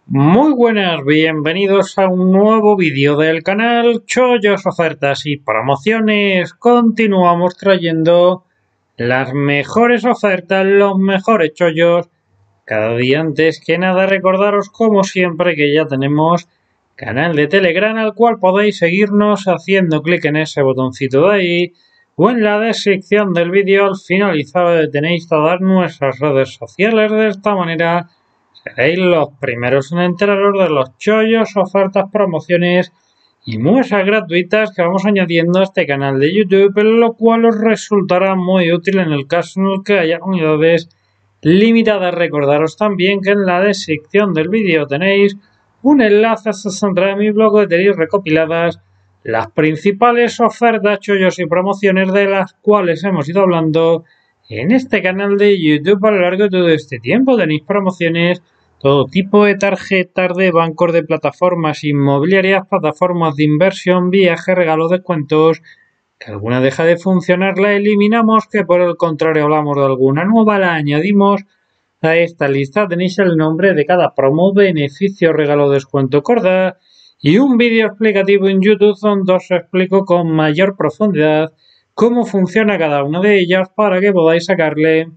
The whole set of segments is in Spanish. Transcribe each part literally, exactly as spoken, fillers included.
Muy buenas, bienvenidos a un nuevo vídeo del canal Chollos, Ofertas y Promociones. Continuamos trayendo las mejores ofertas, los mejores chollos. Cada día antes que nada recordaros como siempre que ya tenemos canal de Telegram al cual podéis seguirnos haciendo clic en ese botoncito de ahí o en la descripción del vídeo al finalizar tenéis todas nuestras redes sociales. De esta manera seréis los primeros en enteraros de los chollos, ofertas, promociones y muestras gratuitas que vamos añadiendo a este canal de YouTube, lo cual os resultará muy útil en el caso en el que haya unidades limitadas. Recordaros también que en la descripción del vídeo tenéis un enlace a mi blog donde tenéis recopiladas las principales ofertas, chollos y promociones de las cuales hemos ido hablando en este canal de YouTube a lo largo de todo este tiempo. Tenéis promociones, todo tipo de tarjetas de bancos, de plataformas inmobiliarias, plataformas de inversión, viajes, regalos, descuentos. Que alguna deja de funcionar, la eliminamos, que por el contrario hablamos de alguna nueva, la añadimos a esta lista. Tenéis el nombre de cada promo, beneficio, regalo, descuento, corda y un vídeo explicativo en YouTube donde os explico con mayor profundidad cómo funciona cada una de ellas para que podáis sacarle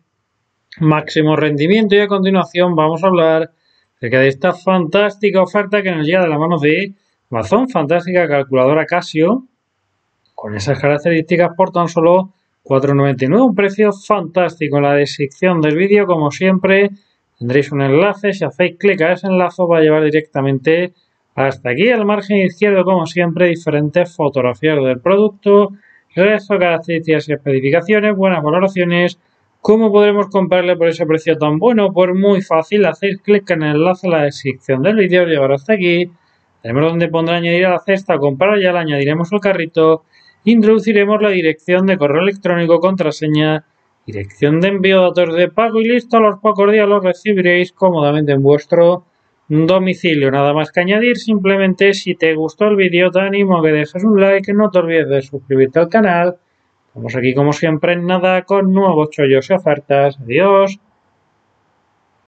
máximo rendimiento. Y a continuación vamos a hablar acerca de esta fantástica oferta que nos llega de la mano de Amazon, fantástica calculadora Casio, con esas características por tan solo cuatro noventa y nueve, un precio fantástico. En la descripción del vídeo, como siempre, tendréis un enlace. Si hacéis clic a ese enlace, os va a llevar directamente hasta aquí. Al margen izquierdo, como siempre, diferentes fotografías del producto, resto de características y especificaciones, buenas valoraciones. ¿Cómo podremos comprarle por ese precio tan bueno? Pues muy fácil, hacéis clic en el enlace en la descripción del vídeo, llevará hasta aquí. Tenemos donde pondrá añadir a la cesta, comprar, ya le añadiremos al carrito. Introduciremos la dirección de correo electrónico, contraseña, dirección de envío, datos de pago y listo. A los pocos días los recibiréis cómodamente en vuestro domicilio. Nada más que añadir, simplemente si te gustó el vídeo te animo a que dejes un like, no te olvides de suscribirte al canal. Estamos aquí como siempre en nada con nuevos chollos y ofertas. Adiós.